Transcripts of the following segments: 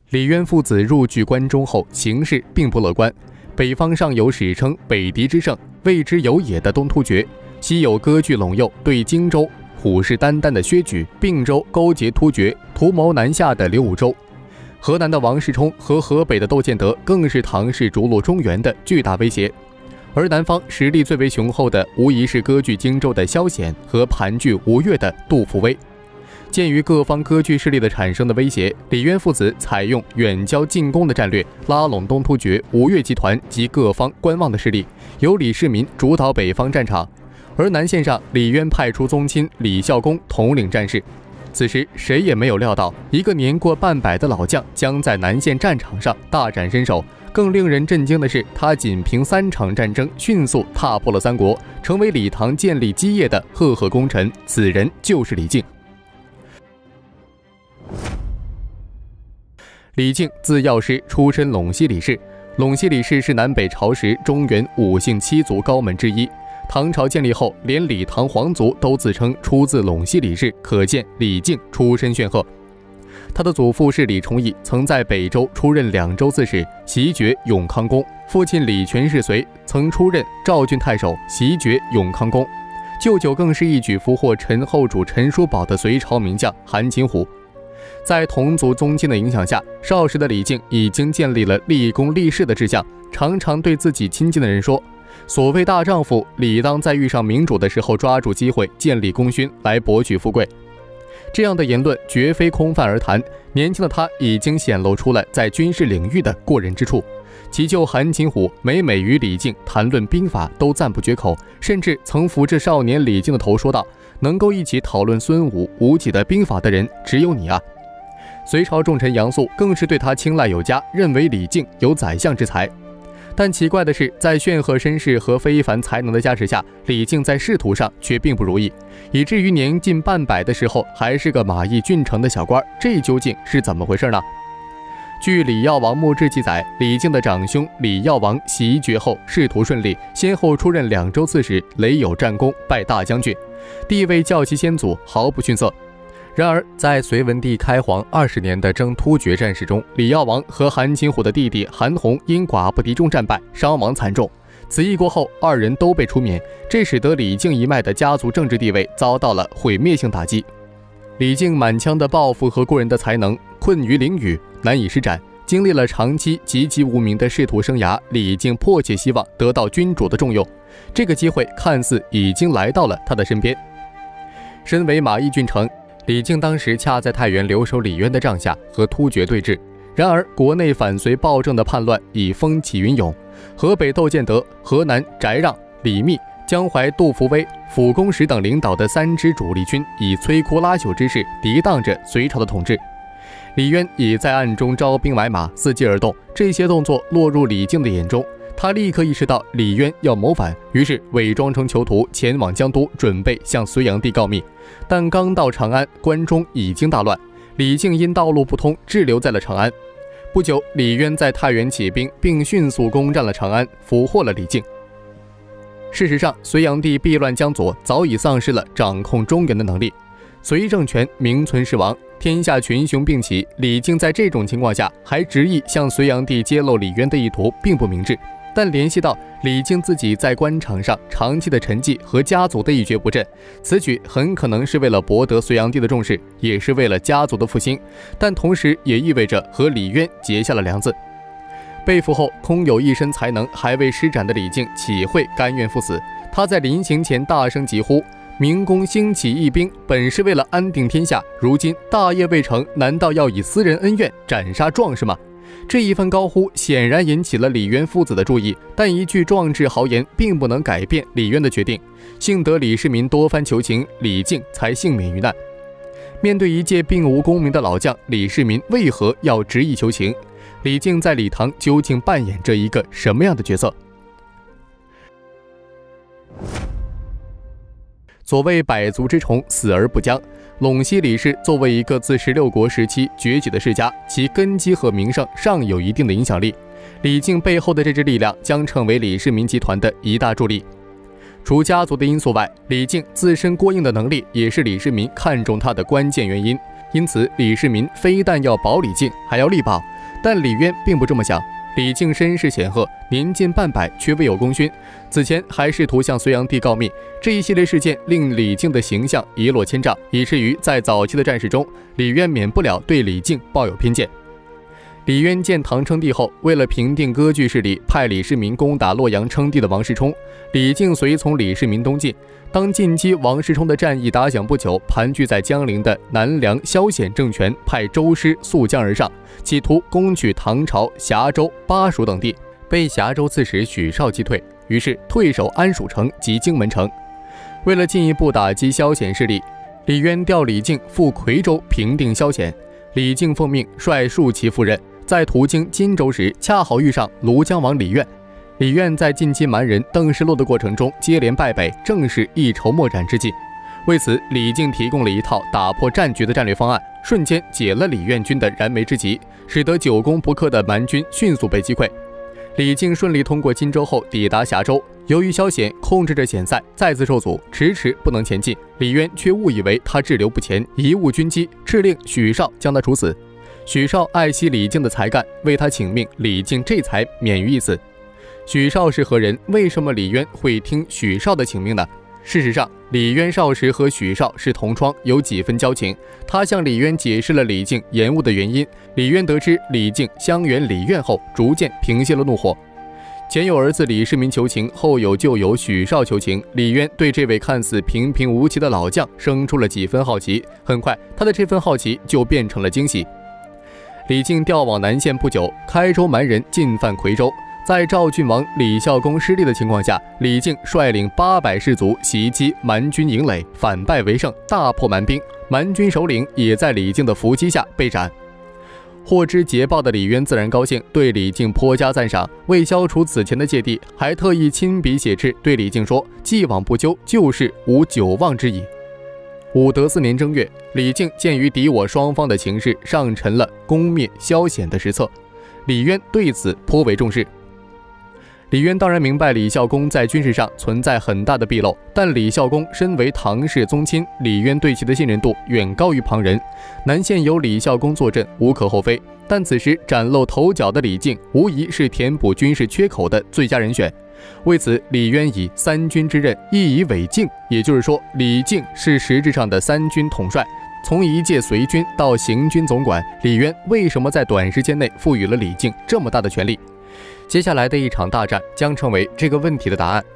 李渊父子入据关中后，形势并不乐观。北方上有史称北狄之盛，谓之有野的东突厥，西有割据陇右，对荆州虎视眈眈的薛举，并州勾结突厥，图谋南下的刘武周。河南的王世充和河北的窦建德更是唐氏逐鹿中原的巨大威胁。而南方实力最为雄厚的，无疑是割据荆州的萧显和盘踞吴越的杜伏威。鉴于各方割据势力的产生的威胁，李渊父子采用远交近攻的战略，拉拢东突厥、吴越集团及各方观望的势力，由李世民主导北方战场。而南线上，李渊派出宗亲李孝恭统领战事。此时谁也没有料到，一个年过半百的老将将在南线战场上大展身手。更令人震惊的是，他仅凭3场战争，迅速踏破了三国，成为李唐建立基业的赫赫功臣。此人就是李靖。李靖字药师，出身陇西李氏。陇西李氏是南北朝时中原5姓7族高门之一。唐朝建立后，连李唐皇族都自称出自陇西李氏，可见李靖出身显赫。他的祖父是李崇义，曾在北周出任2州刺史，袭爵永康公；父亲李全世绥曾出任赵郡太守，袭爵永康公；舅舅更是一举俘获陈后主陈叔宝的隋朝名将韩擒虎。在同族宗亲的影响下，少时的李靖已经建立了立功立事的志向，常常对自己亲近的人说：“所谓大丈夫，理当在遇上明主的时候抓住机会建立功勋，来博取富贵。”这样的言论绝非空泛而谈，年轻的他已经显露出了在军事领域的过人之处。其舅韩擒虎每与李靖谈论兵法都赞不绝口，甚至曾扶着少年李靖的头说道：“能够一起讨论孙武、吴起的兵法的人，只有你啊！”隋朝重臣杨素更是对他青睐有加，认为李靖有宰相之才。但奇怪的是，在煊赫身世和非凡才能的加持下，李靖在仕途上却并不如意，以至于年近半百的时候还是个马邑郡丞的小官。这究竟是怎么回事呢？据李耀王墓志记载，李靖的长兄李耀王袭爵后仕途顺利，先后出任2州刺史，累有战功，拜大将军，地位较其先祖毫不逊色。然而，在隋文帝开皇20年的征突厥战事中，李耀王和韩擒虎的弟弟韩弘因寡不敌众战败，伤亡惨重。此役过后，2人都被出免，这使得李靖一脉的家族政治地位遭到了毁灭性打击。李靖满腔的抱负和过人的才能，困于囹圄，难以施展。经历了长期籍籍无名的仕途生涯，李靖迫切希望得到君主的重用。这个机会看似已经来到了他的身边。身为马邑郡丞，李靖当时恰在太原留守李渊的帐下和突厥对峙。然而，国内反隋暴政的叛乱已风起云涌，河北窦建德、河南翟让、李密、江淮杜伏威、辅公石等领导的3支主力军，以摧枯拉朽之势抵挡着隋朝的统治。李渊也在暗中招兵买马，伺机而动。这些动作落入李靖的眼中，他立刻意识到李渊要谋反，于是伪装成囚徒前往江都，准备向隋炀帝告密。但刚到长安，关中已经大乱，李靖因道路不通，滞留在了长安。不久，李渊在太原起兵，并迅速攻占了长安，俘获了李靖。事实上，隋炀帝避乱江左，早已丧失了掌控中原的能力，隋政权名存实亡，天下群雄并起。李靖在这种情况下还执意向隋炀帝揭露李渊的意图，并不明智。但联系到李靖自己在官场上长期的沉寂和家族的一蹶不振，此举很可能是为了博得隋炀帝的重视，也是为了家族的复兴，但同时也意味着和李渊结下了梁子。被俘后空有一身才能还未施展的李靖岂会甘愿赴死？他在临行前大声疾呼：“明公兴起义兵，本是为了安定天下，如今大业未成，难道要以私人恩怨斩杀壮士吗？”这一番高呼显然引起了李渊父子的注意，但一句壮志豪言并不能改变李渊的决定。幸得李世民多番求情，李靖才幸免于难。面对一介并无功名的老将，李世民为何要执意求情？李靖在李唐究竟扮演着一个什么样的角色？所谓百足之虫，死而不僵。陇西李氏作为一个自16国时期崛起的世家，其根基和名声尚有一定的影响力。李靖背后的这支力量将成为李世民集团的一大助力。除家族的因素外，李靖自身过硬的能力也是李世民看中他的关键原因。因此，李世民非但要保李靖，还要力保但李渊并不这么想。李靖身世显赫，年近半百，却未有功勋。此前还试图向隋炀帝告密，这一系列事件令李靖的形象一落千丈，以至于在早期的战事中，李渊免不了对李靖抱有偏见。李渊建唐称帝后，为了平定割据势力，派李世民攻打洛阳称帝的王世充，李靖随从李世民东进。当进击王世充的战役打响不久，盘踞在江陵的南梁萧显政权派舟师溯江而上，企图攻取唐朝峡州、巴蜀等地，被峡州刺史许绍击退，于是退守安蜀城及荆门城。为了进一步打击萧显势力，李渊调李靖赴夔州平定萧显。李靖奉命率数骑赴任，在途经荆州时，恰好遇上庐江王李渊。李渊在进击蛮人邓世洛的过程中接连败北，正是一筹莫展之际。为此，李靖提供了一套打破战局的战略方案，瞬间解了李渊军的燃眉之急，使得久攻不克的蛮军迅速被击溃。李靖顺利通过荆州后抵达峡州，由于萧显控制着险塞，再次受阻，迟迟不能前进。李渊却误以为他滞留不前，贻误军机，敕令许绍将他处死。许绍爱惜李靖的才干，为他请命，李靖这才免于一死。许绍是何人？为什么李渊会听许绍的请命呢？事实上，李渊少时和许绍是同窗，有几分交情。他向李渊解释了李靖延误的原因。李渊得知李靖相援李渊后，逐渐平息了怒火。前有儿子李世民求情，后有旧友许绍求情，李渊对这位看似平平无奇的老将生出了几分好奇。很快，他的这份好奇就变成了惊喜。李靖调往南线不久，开州蛮人进犯夔州。在赵郡王李孝恭失利的情况下，李靖率领800士卒袭击蛮军营垒，反败为胜，大破蛮兵。蛮军首领也在李靖的伏击下被斩。获知捷报的李渊自然高兴，对李靖颇加赞赏。为消除此前的芥蒂，还特意亲笔写敕对李靖说：“既往不咎，就是无久望之矣。”武德4年正月，李靖鉴于敌我双方的情势，上陈了攻灭萧显的实策。李渊对此颇为重视。李渊当然明白李孝恭在军事上存在很大的纰漏，但李孝恭身为唐氏宗亲，李渊对其的信任度远高于旁人。南线有李孝恭坐镇，无可厚非。但此时崭露头角的李靖，无疑是填补军事缺口的最佳人选。为此，李渊以三军之任一以委靖，也就是说，李靖是实质上的三军统帅。从一介随军到行军总管，李渊为什么在短时间内赋予了李靖这么大的权力？接下来的一场大战将成为这个问题的答案。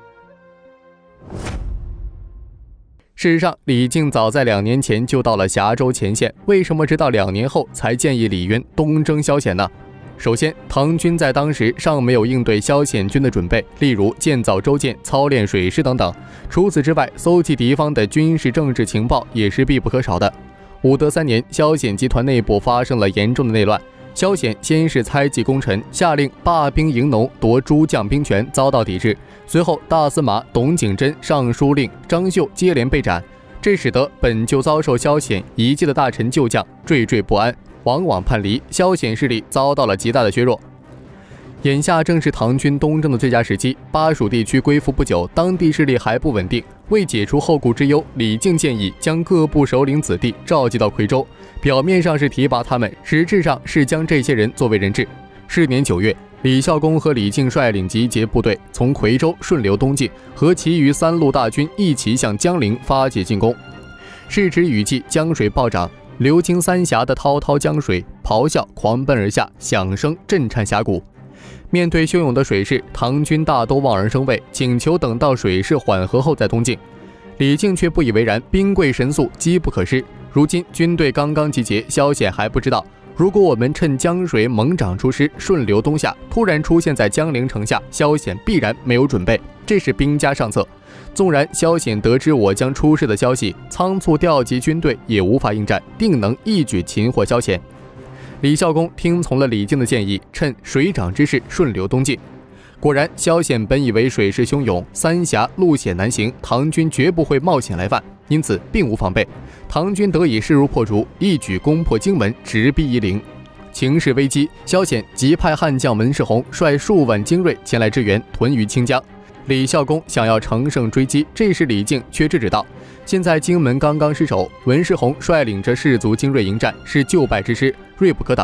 事实上，李靖早在2年前就到了峡州前线，为什么直到2年后才建议李渊东征萧显呢？首先，唐军在当时尚没有应对萧显军的准备，例如建造舟舰、操练水师等等。除此之外，搜集敌方的军事政治情报也是必不可少的。武德3年，萧显集团内部发生了严重的内乱。萧显先是猜忌功臣，下令罢兵营农，夺诸将兵权，遭到抵制。随后，大司马董景真、尚书令张绣接连被斩，这使得本就遭受萧显遗迹的大臣旧将惴惴不安，往往叛离。萧显势力遭到了极大的削弱。眼下正是唐军东征的最佳时机，巴蜀地区归附不久，当地势力还不稳定。为解除后顾之忧，李靖建议将各部首领子弟召集到夔州，表面上是提拔他们，实质上是将这些人作为人质。是年9月，李孝恭和李靖率领集结部队，从夔州顺流东进，和其余3路大军一起向江陵发起进攻。是值雨季，江水暴涨，流经三峡的滔滔江水咆哮狂奔而下，响声震颤峡谷。面对汹涌的水势，唐军大都望而生畏，请求等到水势缓和后再东进。李靖却不以为然，兵贵神速，机不可失。如今军队刚刚集结，萧显还不知道，如果我们趁江水猛涨出师，顺流东下，突然出现在江陵城下，萧显必然没有准备，这是兵家上策。纵然萧显得知我将出师的消息，仓促调集军队也无法应战，定能一举擒获萧显。李孝恭听从了李靖的建议，趁水涨之势顺流东进。果然，萧显本以为水势汹涌，三峡路险难行，唐军绝不会冒险来犯，因此并无防备。唐军得以势如破竹，一举攻破荆门，直逼夷陵。情势危机，萧显即派悍将文世宏率数万精锐前来支援，屯于清江。李孝恭想要乘胜追击，这时李靖却制止道：现在荆门刚刚失守，文世宏率领着士卒精锐迎战，是就败之师，锐不可挡。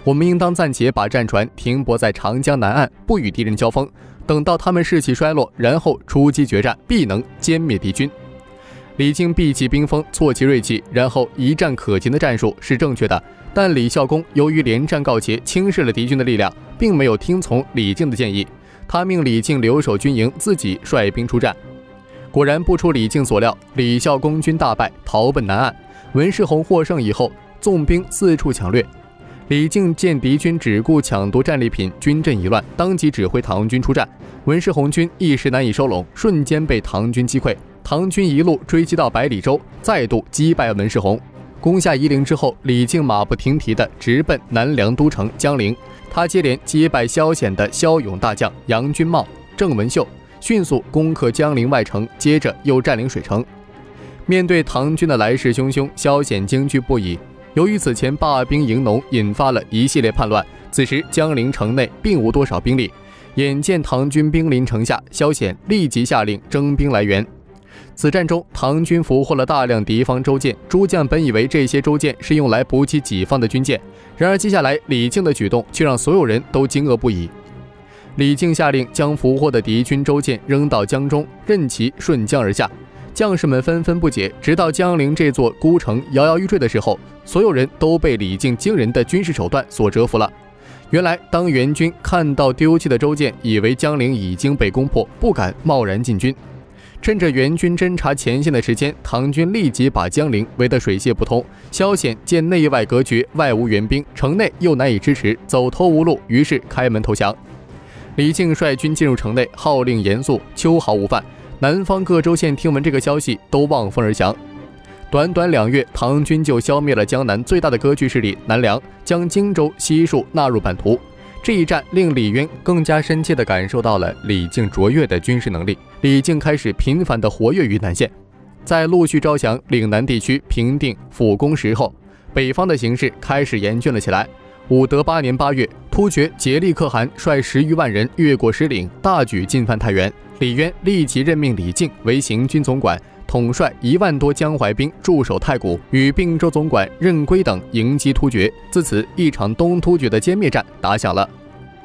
我们应当暂且把战船停泊在长江南岸，不与敌人交锋，等到他们士气衰落，然后出击决战，必能歼灭敌军。李靖避其兵锋，挫其锐气，然后一战可擒的战术是正确的，但李孝恭由于连战告捷，轻视了敌军的力量，并没有听从李靖的建议，他命李靖留守军营，自己率兵出战。果然不出李靖所料，李孝恭军大败，逃奔南岸。文世宏获胜以后，纵兵四处抢掠。李靖见敌军只顾抢夺战利品，军阵已乱，当即指挥唐军出战。文世宏军一时难以收拢，瞬间被唐军击溃。唐军一路追击到百里洲，再度击败文世宏。攻下夷陵之后，李靖马不停蹄地直奔南凉都城江陵。他接连击败萧显的骁勇大将杨君茂、郑文秀，迅速攻克江陵外城，接着又占领水城。面对唐军的来势汹汹，萧显惊惧不已。由于此前罢兵营农，引发了一系列叛乱，此时江陵城内并无多少兵力。眼见唐军兵临城下，萧显立即下令征兵来援。此战中，唐军俘获了大量敌方州舰，诸将本以为这些州舰是用来补给己方的军舰，然而接下来李靖的举动却让所有人都惊愕不已。李靖下令将俘获的敌军州舰扔到江中，任其顺江而下。将士们纷纷不解，直到江陵这座孤城摇摇欲坠的时候，所有人都被李靖惊人的军事手段所折服了。原来，当援军看到丢弃的州舰，以为江陵已经被攻破，不敢贸然进军。趁着援军侦察前线的时间，唐军立即把江陵围得水泄不通。萧显见内外隔绝，外无援兵，城内又难以支持，走投无路，于是开门投降。李靖率军进入城内，号令严肃，秋毫无犯。南方各州县听闻这个消息，都望风而降。短短2月，唐军就消灭了江南最大的割据势力南梁，将荆州悉数纳入版图。这一战令李渊更加深切地感受到了李靖卓越的军事能力。李靖开始频繁地活跃于南线，在陆续招降岭南地区平定辅攻时后，北方的形势开始严峻了起来。武德8年8月，突厥颉利可汗率10余万人越过石岭，大举进犯太原。李渊立即任命李靖为行军总管，统帅1万多江淮兵驻守太谷，与并州总管任归等迎击突厥。自此，一场东突厥的歼灭战打响了。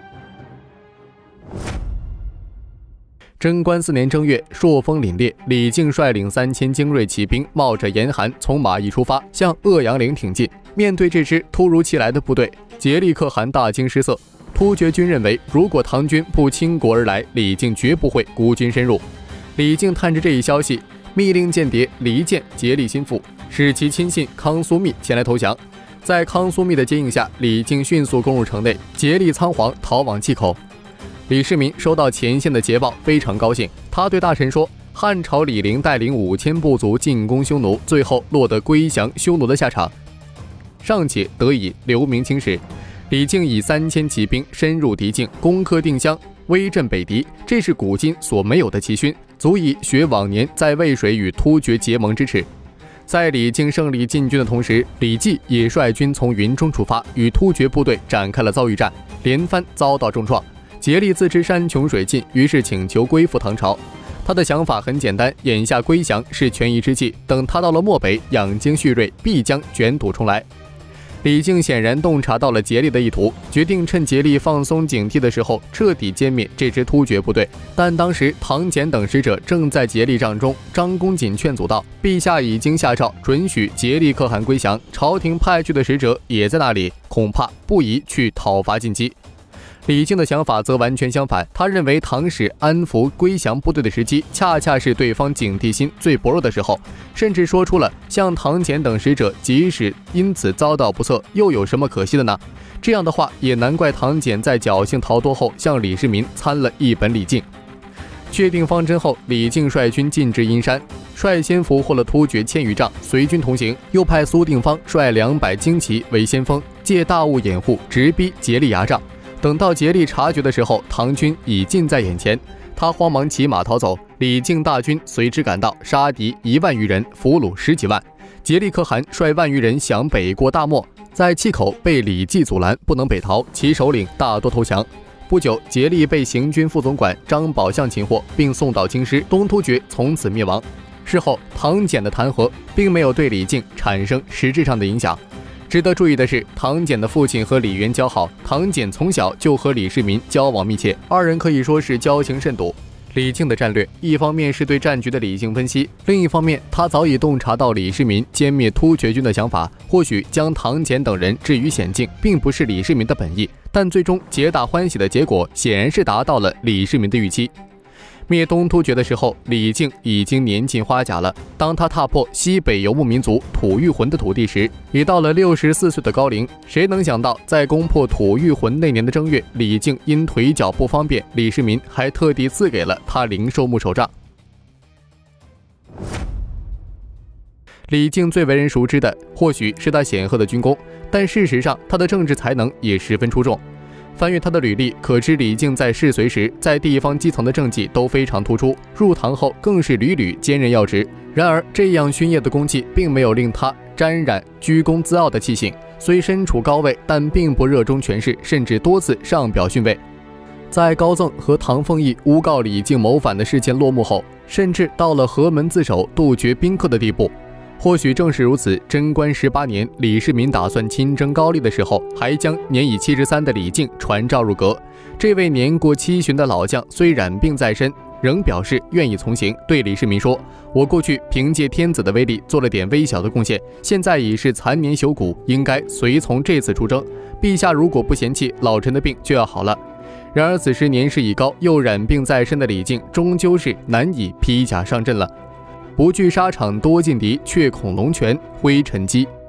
贞观4年正月，朔风凛冽，李靖率领3000精锐骑兵，冒着严寒从马邑出发，向鄂阳陵挺进。面对这支突如其来的部队，颉利可汗大惊失色。突厥军认为，如果唐军不倾国而来，李靖绝不会孤军深入。李靖探知这一消息，密令间谍黎建竭力心腹，使其亲信康苏密前来投降。在康苏密的接应下，李靖迅速攻入城内，竭力仓皇逃往蓟口。李世民收到前线的捷报，非常高兴。他对大臣说：“汉朝李陵带领5000部族进攻匈奴，最后落得归降匈奴的下场，尚且得以留名青史。”李靖以3000骑兵深入敌境，攻克定襄，威震北狄，这是古今所没有的奇勋，足以学往年在渭水与突厥结盟之耻。在李靖胜利进军的同时，李绩也率军从云中出发，与突厥部队展开了遭遇战，连番遭到重创。竭力自知山穷水尽，于是请求归附唐朝。他的想法很简单，眼下归降是权宜之计，等他到了漠北养精蓄锐，必将卷土重来。李靖显然洞察到了竭力的意图，决定趁竭力放松警惕的时候，彻底歼灭这支突厥部队。但当时唐简等使者正在竭力帐中，张公瑾劝阻道：“陛下已经下诏准许颉利可汗归降，朝廷派去的使者也在那里，恐怕不宜去讨伐进击。”李靖的想法则完全相反，他认为唐使安抚归降部队的时机，恰恰是对方警惕心最薄弱的时候，甚至说出了像唐简等使者，即使因此遭到不测，又有什么可惜的呢？这样的话，也难怪唐简在侥幸逃脱后，向李世民参了一本礼敬。确定方针后，李靖率军进至阴山，率先俘获了突厥1000余丈，随军同行，又派苏定方率200精骑为先锋，借大雾掩护，直逼颉利牙帐。等到颉利察觉的时候，唐军已近在眼前，他慌忙骑马逃走，李靖大军随之赶到，杀敌1万余人，俘虏10几万。颉利可汗率万余人想北过大漠，在蓟口被李绩阻拦，不能北逃，其首领大多投降。不久，颉利被行军副总管张宝相擒获，并送到京师，东突厥从此灭亡。事后，唐简的弹劾并没有对李靖产生实质上的影响。 值得注意的是，唐简的父亲和李渊交好，唐简从小就和李世民交往密切，二人可以说是交情甚笃。李靖的战略，一方面是对战局的理性分析，另一方面他早已洞察到李世民歼灭突厥军的想法。或许将唐简等人置于险境，并不是李世民的本意，但最终皆大欢喜的结果，显然是达到了李世民的预期。灭东突厥的时候，李靖已经年近花甲了。当他踏破西北游牧民族吐谷浑的土地时，已到了64岁的高龄。谁能想到，在攻破吐谷浑那年的正月，李靖因腿脚不方便，李世民还特地赐给了他灵寿木手杖。李靖最为人熟知的，或许是他显赫的军功，但事实上，他的政治才能也十分出众。翻阅他的履历，可知李靖在世隋时，在地方基层的政绩都非常突出，入唐后更是屡屡兼任要职。然而，这样勋业的功绩并没有令他沾染居功自傲的气性，虽身处高位，但并不热衷权势，甚至多次上表逊位。在高赠和唐凤义诬告李靖谋反的事件落幕后，甚至到了河门自首、杜绝宾客的地步。或许正是如此，贞观18年，李世民打算亲征高丽的时候，还将年已73的李靖传召入阁。这位年过70的老将虽染病在身，仍表示愿意从行，对李世民说：“我过去凭借天子的威力做了点微小的贡献，现在已是残年朽骨，应该随从这次出征。陛下如果不嫌弃，老臣的病就要好了。”然而此时年事已高，又染病在身的李靖，终究是难以披甲上阵了。不惧沙场多劲敌，却恐龙泉灰尘积。